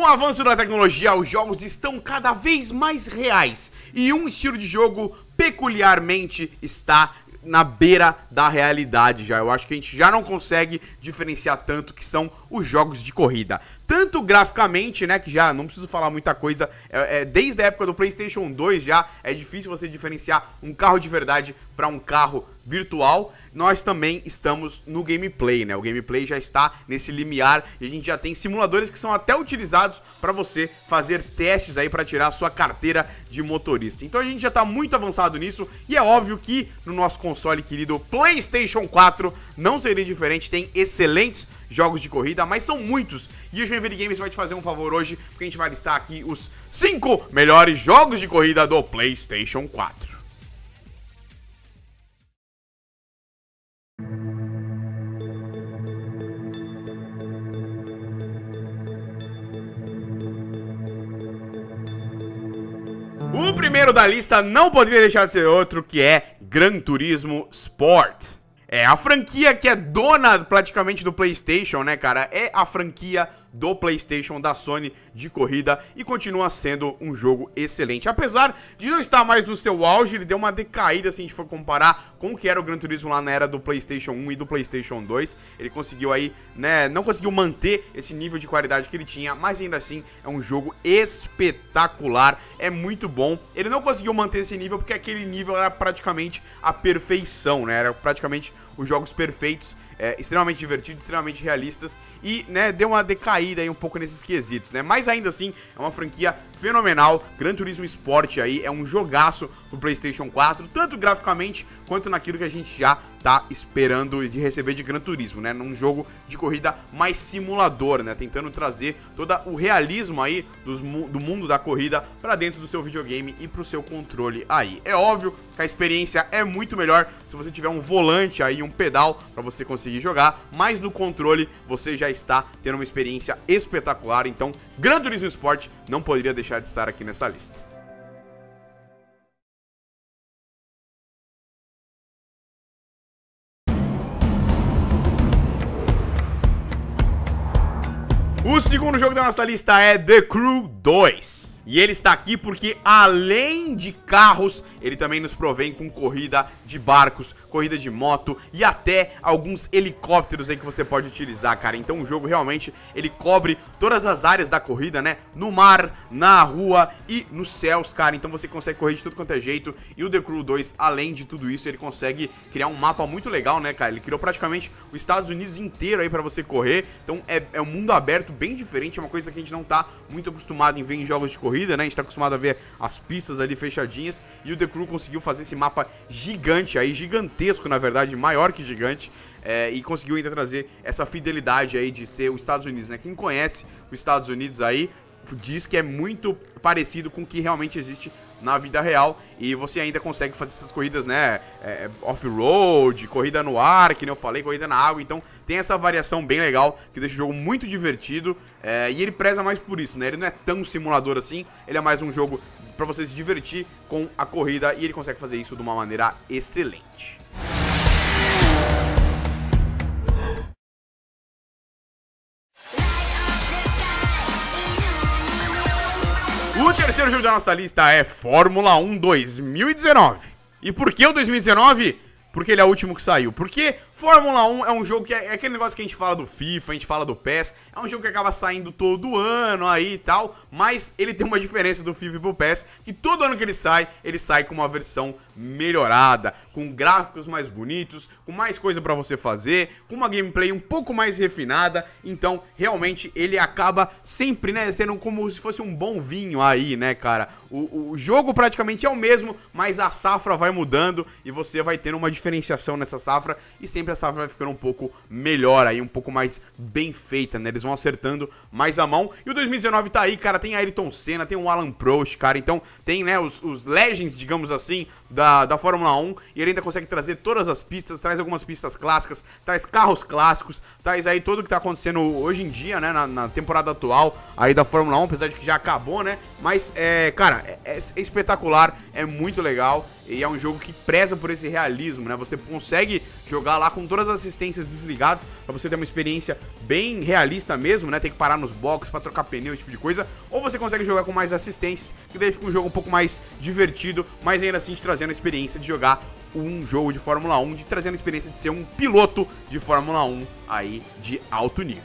avanço da tecnologia, os jogos estão cada vez mais reais e um estilo de jogo peculiarmente está na beira da realidade já. Eu acho que a gente já não consegue diferenciar tanto que são os jogos de corrida. Tanto graficamente, né, que já não preciso falar muita coisa, desde a época do PlayStation 2 já é difícil você diferenciar um carro de verdade para um carro virtual. Nós também estamos no gameplay, né? O gameplay já está nesse limiar e a gente já tem simuladores que são até utilizados para você fazer testes aí para tirar a sua carteira de motorista. Então a gente já está muito avançado nisso e é óbvio que no nosso console querido PlayStation 4 não seria diferente. Tem excelentes jogos de corrida, mas são muitos. E o Joinville Games vai te fazer um favor hoje, porque a gente vai listar aqui os 5 melhores jogos de corrida do PlayStation 4. O primeiro da lista não poderia deixar de ser outro, que é Gran Turismo Sport. É a franquia que é dona praticamente do PlayStation, né, cara? É a franquia do PlayStation, da Sony, de corrida, e continua sendo um jogo excelente. Apesar de não estar mais no seu auge, ele deu uma decaída se a gente for comparar com o que era o Gran Turismo lá na era do PlayStation 1 e do PlayStation 2. Ele conseguiu aí, né, não conseguiu manter esse nível de qualidade que ele tinha, mas ainda assim é um jogo espetacular, é muito bom. Ele não conseguiu manter esse nível porque aquele nível era praticamente a perfeição, né, era praticamente os jogos perfeitos, extremamente divertidos, extremamente realistas e, né, deu uma decaída aí um pouco nesses quesitos, né, mas ainda assim é uma franquia fenomenal. Gran Turismo Sport aí é um jogaço pro PlayStation 4, tanto graficamente quanto naquilo que a gente já tá esperando de receber de Gran Turismo, né, num jogo de corrida mais simulador, né, tentando trazer todo o realismo aí do mundo da corrida pra dentro do seu videogame e pro seu controle aí. É óbvio que a experiência é muito melhor se você tiver um volante aí, um pedal pra você conseguir jogar, mas no controle você já está tendo uma experiência espetacular. Então, Gran Turismo Sport não poderia deixar de estar aqui nessa lista. O segundo jogo da nossa lista é The Crew 2. E ele está aqui porque, além de carros, ele também nos provém com corrida de barcos, corrida de moto e até alguns helicópteros aí que você pode utilizar, cara. Então o jogo realmente, ele cobre todas as áreas da corrida, né? No mar, na rua e nos céus, cara. Então você consegue correr de tudo quanto é jeito. E o The Crew 2, além de tudo isso, ele consegue criar um mapa muito legal, né, cara? Ele criou praticamente os Estados Unidos inteiro aí pra você correr. Então é um mundo aberto bem diferente, é uma coisa que a gente não tá muito acostumado em ver em jogos de corrida, né? A gente tá acostumado a ver as pistas ali fechadinhas e o The Crew conseguiu fazer esse mapa gigante aí, gigantesco na verdade, maior que gigante, e conseguiu ainda trazer essa fidelidade aí de ser os Estados Unidos, né? Quem conhece os Estados Unidos aí diz que é muito parecido com o que realmente existe na vida real, e você ainda consegue fazer essas corridas, né, off-road, corrida no ar, que nem eu falei, corrida na água. Então tem essa variação bem legal, que deixa o jogo muito divertido, e ele preza mais por isso, né, ele não é tão simulador assim, ele é mais um jogo pra você se divertir com a corrida, e ele consegue fazer isso de uma maneira excelente. O terceiro jogo da nossa lista é Fórmula 1 2019. E por que o 2019? Porque ele é o último que saiu. Porque Fórmula 1 é um jogo que é aquele negócio que a gente fala do FIFA, a gente fala do PES. É um jogo que acaba saindo todo ano aí e tal. Mas ele tem uma diferença do FIFA e pro PES, que todo ano que ele sai com uma versão melhorada, com gráficos mais bonitos, com mais coisa pra você fazer, com uma gameplay um pouco mais refinada. Então, realmente, ele acaba sempre, né, sendo como se fosse um bom vinho aí, né, cara? O jogo praticamente é o mesmo, mas a safra vai mudando e você vai tendo uma diferenciação nessa safra, e sempre a safra vai ficando um pouco melhor aí, um pouco mais bem feita, né? Eles vão acertando mais a mão. E o 2019 tá aí, cara, tem Ayrton Senna, tem o Alan Prost, cara, então tem, né, os legends, digamos assim, da Fórmula 1, e ele ainda consegue trazer todas as pistas, traz algumas pistas clássicas, traz carros clássicos, traz aí tudo o que tá acontecendo hoje em dia, né, na temporada atual aí da Fórmula 1, apesar de que já acabou, né, mas, cara, é espetacular, é muito legal. e é um jogo que preza por esse realismo, né? Você consegue jogar lá com todas as assistências desligadas, pra você ter uma experiência bem realista mesmo, né? Tem que parar nos boxes pra trocar pneu, esse tipo de coisa. Ou você consegue jogar com mais assistências, que daí fica um jogo um pouco mais divertido, mas ainda assim te trazendo a experiência de jogar um jogo de Fórmula 1, de trazendo a experiência de ser um piloto de Fórmula 1 aí de alto nível.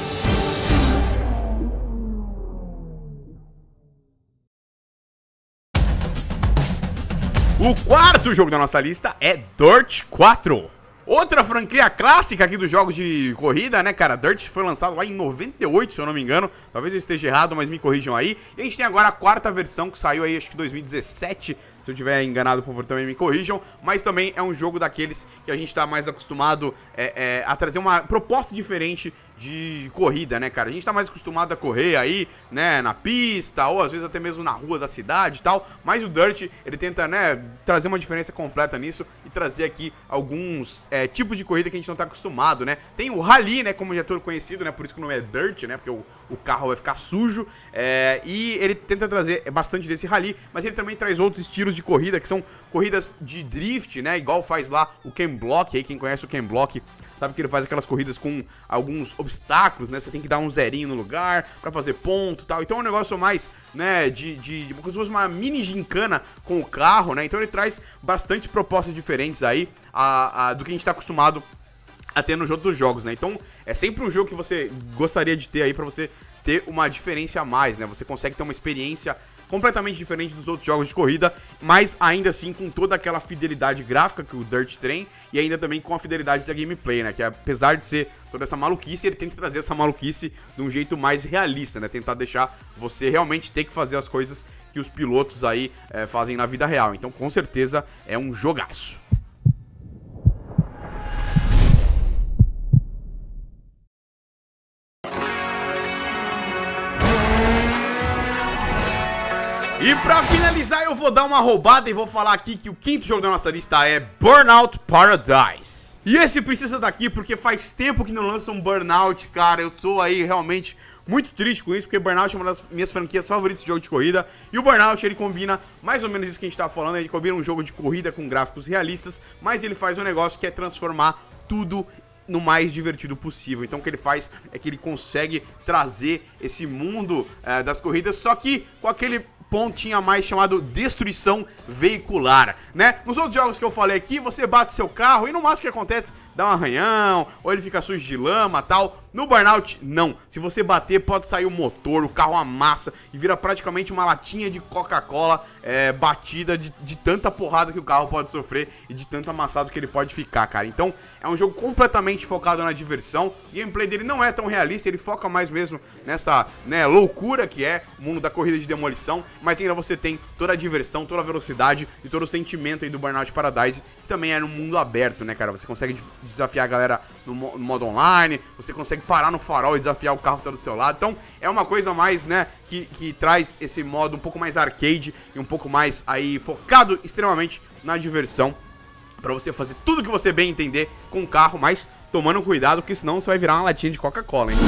O quarto jogo da nossa lista é Dirt 4. Outra franquia clássica aqui dos jogos de corrida, né, cara? Dirt foi lançado lá em 98, se eu não me engano. Talvez eu esteja errado, mas me corrijam aí. E a gente tem agora a quarta versão, que saiu aí, acho que 2017. Se eu tiver enganado, por favor, também me corrijam. Mas também é um jogo daqueles que a gente tá mais acostumado a trazer uma proposta diferente de corrida, né, cara? A gente tá mais acostumado a correr aí, né, na pista, ou às vezes até mesmo na rua da cidade e tal. Mas o Dirt, ele tenta, né, trazer uma diferença completa nisso e trazer aqui alguns tipos de corrida que a gente não tá acostumado, né? Tem o Rally, né, como já é todo conhecido, né, por isso que o nome é Dirt, né, porque o carro vai ficar sujo. E ele tenta trazer bastante desse Rally, mas ele também traz outros estilos de corrida, que são corridas de drift, né, igual faz lá o Ken Block. Aí quem conhece o Ken Block sabe que ele faz aquelas corridas com alguns obstáculos, né? Você tem que dar um zerinho no lugar pra fazer ponto e tal. Então é um negócio mais, né, como se fosse uma mini gincana com o carro, né? Então ele traz bastante propostas diferentes aí do que a gente tá acostumado a ter nos outros jogos, né? Então é sempre um jogo que você gostaria de ter aí pra você ter uma diferença a mais, né? Você consegue ter uma experiência completamente diferente dos outros jogos de corrida, mas ainda assim com toda aquela fidelidade gráfica que o Dirt tem e ainda também com a fidelidade da gameplay, né? Que apesar de ser toda essa maluquice, ele tenta trazer essa maluquice de um jeito mais realista, né? Tentar deixar você realmente ter que fazer as coisas que os pilotos aí fazem na vida real. Então, com certeza, é um jogaço. E pra finalizar eu vou dar uma roubada e vou falar aqui que o quinto jogo da nossa lista é Burnout Paradise. E esse precisa daqui porque faz tempo que não lança um Burnout, cara. Eu tô aí realmente muito triste com isso, porque Burnout é uma das minhas franquias favoritas de jogo de corrida. E o Burnout, ele combina mais ou menos isso que a gente tá falando. Ele combina um jogo de corrida com gráficos realistas, mas ele faz um negócio que é transformar tudo no mais divertido possível. Então o que ele faz é que ele consegue trazer esse mundo das corridas, só que com aquele pontinho a mais chamado destruição veicular, né? Nos outros jogos que eu falei aqui, você bate seu carro e no máximo que acontece, dá um arranhão, ou ele fica sujo de lama, tal. No Burnout, não. Se você bater, pode sair o motor, o carro amassa e vira praticamente uma latinha de Coca-Cola batida de tanta porrada que o carro pode sofrer e de tanto amassado que ele pode ficar, cara. Então, é um jogo completamente focado na diversão. O gameplay dele não é tão realista, ele foca mais mesmo nessa, né, loucura que é o mundo da corrida de demolição, mas ainda você tem toda a diversão, toda a velocidade e todo o sentimento aí do Burnout Paradise, que também é no mundo aberto, né, cara? Você consegue desafiar a galera no modo online, você consegue parar no farol e desafiar o carro que tá do seu lado. Então é uma coisa mais, né, que traz esse modo um pouco mais arcade e um pouco mais aí focado extremamente na diversão, pra você fazer tudo que você bem entender com o carro, mas tomando cuidado, porque senão você vai virar uma latinha de Coca-Cola, hein?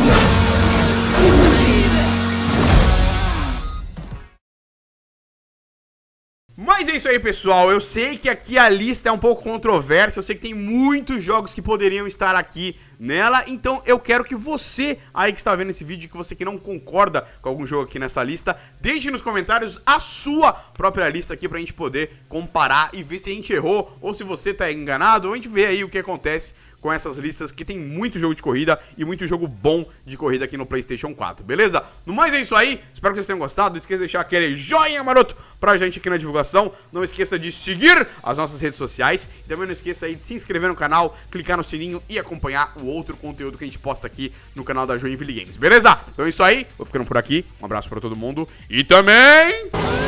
Mas é isso aí, pessoal. Eu sei que aqui a lista é um pouco controversa, eu sei que tem muitos jogos que poderiam estar aqui nela, então eu quero que você aí que está vendo esse vídeo, que você que não concorda com algum jogo aqui nessa lista, deixe nos comentários a sua própria lista aqui pra gente poder comparar e ver se a gente errou ou se você tá enganado, ou a gente vê aí o que acontece com essas listas, que tem muito jogo de corrida e muito jogo bom de corrida aqui no PlayStation 4, beleza? No mais é isso aí, espero que vocês tenham gostado, não esqueça de deixar aquele joinha maroto pra gente aqui na divulgação, não esqueça de seguir as nossas redes sociais, e também não esqueça aí de se inscrever no canal, clicar no sininho e acompanhar o outro conteúdo que a gente posta aqui no canal da Joinville Games, beleza? Então é isso aí, vou ficando por aqui, um abraço pra todo mundo e também...